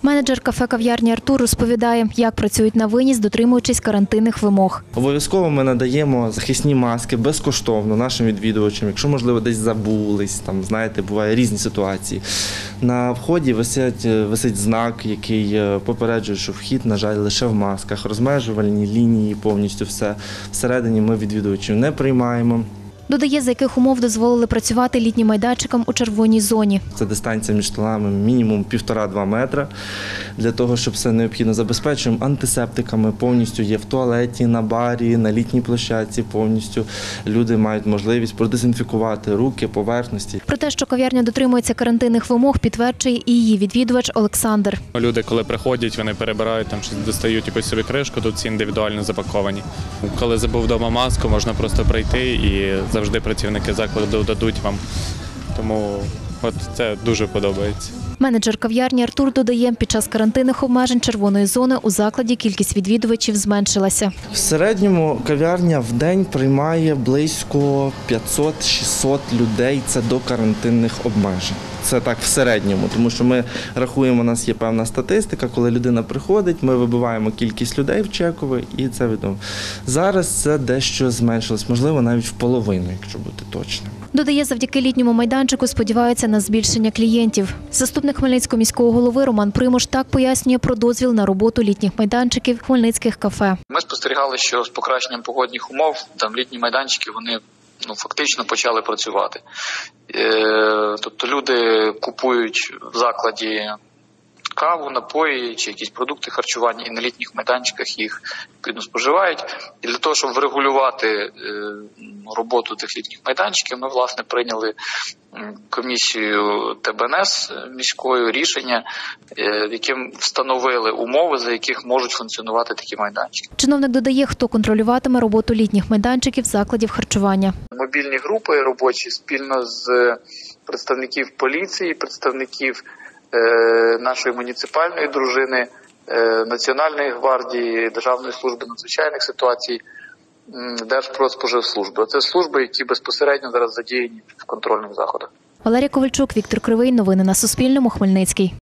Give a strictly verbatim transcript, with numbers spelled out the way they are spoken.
Менеджер кафе-кав'ярні «Артур» розповідає, як працюють на виніс, дотримуючись карантинних вимог. Обов'язково ми надаємо захисні маски безкоштовно нашим відвідувачам, якщо, можливо, десь забулись, там, знаєте, буває різні ситуації. На вході висить, висить знак, який попереджує, що вхід, на жаль, лише в масках, розмежувальні лінії, повністю все. Всередині ми відвідувачів не приймаємо. Додає, за яких умов дозволили працювати літнім майданчикам у червоній зоні. Це дистанція між столами мінімум півтора-два метра. Для того, щоб все необхідно, забезпечуємо антисептиками, повністю є в туалеті, на барі, на літній площадці, повністю люди мають можливість продезінфікувати руки, поверхності. Про те, що кав'ярня дотримується карантинних вимог, підтверджує і її відвідувач Олександр. Люди, коли приходять, вони перебирають, там щось достають якусь собі кришку, тут всі індивідуально запаковані. Коли забув вдома маску, можна просто прийти і завжди працівники закладу дадуть вам. Тому от це дуже подобається. Менеджер кав'ярні «Артур» додає, під час карантинних обмежень червоної зони у закладі кількість відвідувачів зменшилася. В середньому кав'ярня в день приймає близько п'ятсот-шістсот людей, це до карантинних обмежень. Це так в середньому, тому що ми рахуємо, у нас є певна статистика, коли людина приходить, ми вибиваємо кількість людей в чековий і це відомо. Зараз це дещо зменшилось, можливо, навіть в половину, якщо бути точним. Додає, завдяки літньому майданчику сподіваються на збільшення клієнтів. Заступник Хмельницького міського голови Роман Примуш так пояснює про дозвіл на роботу літніх майданчиків хмельницьких кафе. Ми спостерігали, що з покращенням погодних умов там літні майданчики, вони ну, фактично почали працювати. Е, тобто люди купують в закладі каву, напої чи якісь продукти харчування і на літніх майданчиках їх відповідно споживають. І для того, щоб врегулювати е, роботу тих літніх майданчиків, ми, власне, прийняли комісію Те Бе Ен Ес міською рішення, е, яким встановили умови, за яких можуть функціонувати такі майданчики. Чиновник додає, хто контролюватиме роботу літніх майданчиків закладів харчування. Мобільні групи робочі спільно з представників поліції, представників нашої муніципальної дружини, Національної гвардії, Державної служби надзвичайних ситуацій, Держпродспоживслужби. Це служби, які безпосередньо зараз задіяні в контрольних заходах. Валерія Ковальчук, Віктор Кривий. Новини на Суспільному. Хмельницький.